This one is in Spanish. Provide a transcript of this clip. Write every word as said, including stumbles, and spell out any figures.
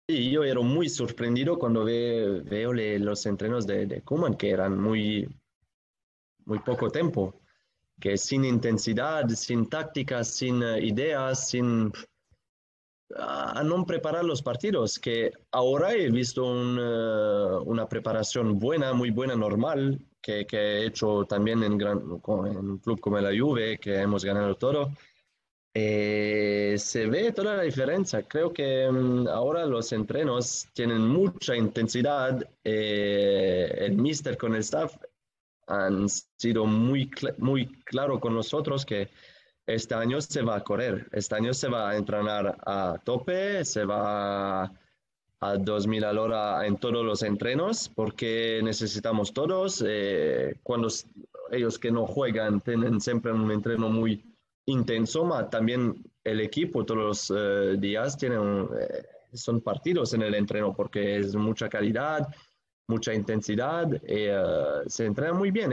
Sí, yo era muy sorprendido cuando ve- veo le- los entrenos de, de Koeman, que eran muy, muy poco tiempo, que sin intensidad, sin tácticas, sin eh, ideas, sin a no preparar los partidos, que ahora he visto un, eh, una preparación buena, muy buena, normal, que, que he hecho también en, gran, en un club como la Juve, que hemos ganado todo. Eh, se ve toda la diferencia. Creo que mm, ahora los entrenos tienen mucha intensidad. Eh, el mister con el staff han sido muy, cl- muy claro con nosotros que este año se va a correr, este año se va a entrenar a tope, se va a dos mil al hora en todos los entrenos porque necesitamos todos. Eh, cuando s- ellos que no juegan tienen siempre un entreno muy intenso, ma también el equipo todos los eh, días tienen, eh, son partidos en el entreno porque es mucha calidad, mucha intensidad, y, eh, se entrena muy bien.